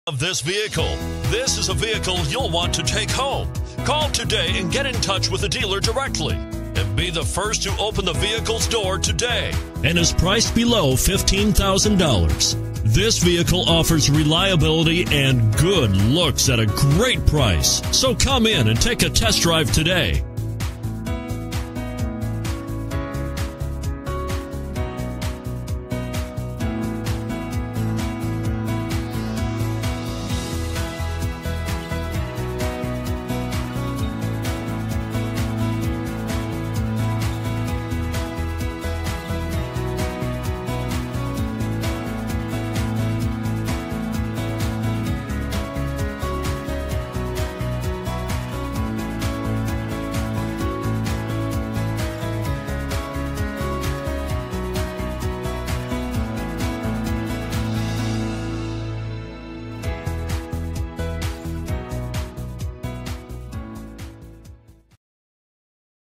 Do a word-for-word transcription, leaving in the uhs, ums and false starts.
Of this vehicle. This is a vehicle you'll want to take home. Call today and get in touch with the dealer directly and be the first to open the vehicle's door today and is priced below fifteen thousand dollars. This vehicle offers reliability and good looks at a great price. So come in and take a test drive today.